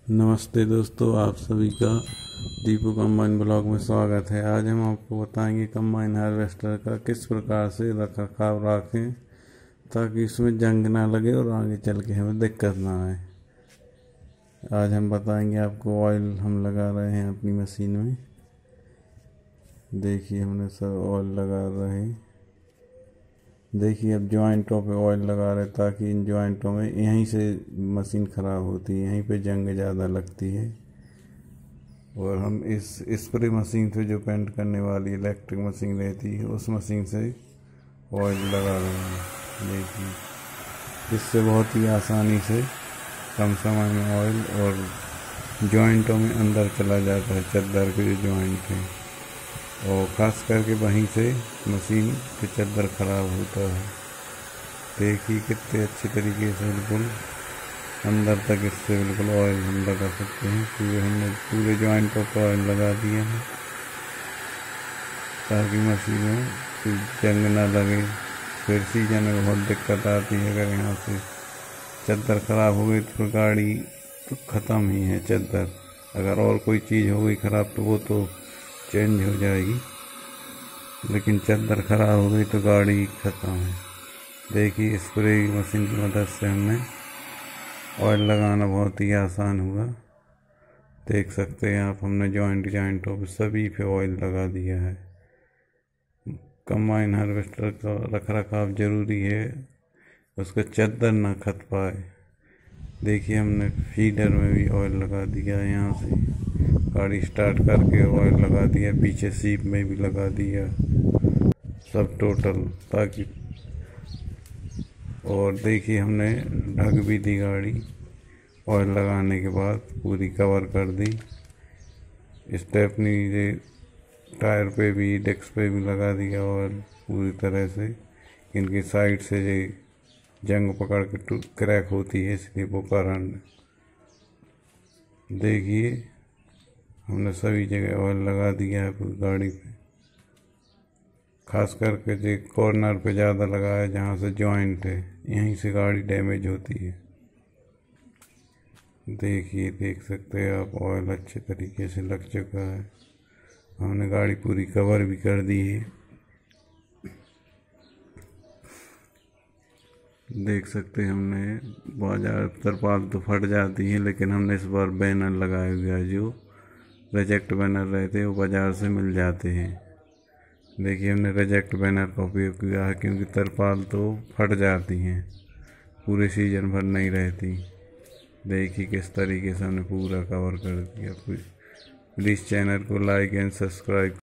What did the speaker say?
नमस्ते दोस्तों, आप सभी का दीपू कंबाइन ब्लॉग में स्वागत है। आज हम आपको बताएंगे कंबाइन हार्वेस्टर का किस प्रकार से रख रखाव रखें ताकि इसमें जंग ना लगे और आगे चल के हमें दिक्कत ना आए। आज हम बताएंगे आपको ऑयल हम लगा रहे हैं अपनी मशीन में। देखिए हमने सब ऑयल लगा रहे हैं। देखिए अब जॉइंटों पे ऑयल लगा रहे ताकि इन जॉइंटों में यहीं से मशीन ख़राब होती है, यहीं पे जंग ज़्यादा लगती है। और हम इस स्प्रे मशीन से जो पेंट करने वाली इलेक्ट्रिक मशीन रहती है उस मशीन से ऑयल लगा रहे हैं। देखिए इससे बहुत ही आसानी से कम समय में ऑयल और जॉइंटों में अंदर चला जाता है, चद्दर के जो जॉइंट हैं, और ख़ास करके वहीं से मशीन के चद्दर ख़राब होता है। देखिए कितने अच्छे तरीके से बिल्कुल अंदर तक इससे बिल्कुल ऑयल हम लगा सकते हैं। हमने पूरे जॉइंटों पर ऑयल लगा दिया है ताकि मशीन में कोई जंग ना लगे। फिर सीजन में बहुत दिक्कत आती है, अगर यहाँ से चद्दर ख़राब हो गई तो गाड़ी तो ख़त्म ही है चद्दर। अगर और कोई चीज़ हो गई ख़राब तो वो तो चेंज हो जाएगी, लेकिन चद्दर ख़राब हो गई तो गाड़ी ख़त्म है। देखिए स्प्रे मशीन की मदद से हमने ऑयल लगाना बहुत ही आसान हुआ। देख सकते हैं आप, हमने जॉइंटों पर सभी पे ऑयल लगा दिया है। कंबाइन हार्वेस्टर का रख रखाव ज़रूरी है, उसका चद्दर ना खत पाए। देखिए हमने फीडर में भी ऑयल लगा दिया, यहाँ से गाड़ी स्टार्ट करके ऑयल लगा दिया, पीछे सीप में भी लगा दिया, सब टोटल ताकि। और देखिए हमने ढक भी दी गाड़ी, ऑयल लगाने के बाद पूरी कवर कर दी। स्टेपनी के टायर पे भी, डिस्क पे भी लगा दिया ऑयल पूरी तरह से। इनकी साइड से ये जंग पकड़ के क्रैक होती है, इसलिए वो कारण। देखिए हमने सभी जगह ऑयल लगा दिया है पूरी गाड़ी पे। खास करके जो कॉर्नर पे ज़्यादा लगा है, जहाँ से जॉइंट है, यहीं से गाड़ी डैमेज होती है। देखिए देख सकते हैं आप, ऑयल अच्छे तरीके से लग चुका है। हमने गाड़ी पूरी कवर भी कर दी है। देख सकते हैं हमने बाजार तरपाल तो फट जाती है, लेकिन हमने इस बार बैनर लगाए हुए हैं। जो रिजेक्ट बैनर रहते हैं वो बाज़ार से मिल जाते हैं। देखिए हमने रिजेक्ट बैनर का उपयोग किया है, क्योंकि तरपाल तो फट जाती हैं, पूरे सीजन भर नहीं रहती। देखिए किस तरीके से हमने पूरा कवर कर दिया। प्लीज़ चैनल को लाइक एंड सब्सक्राइब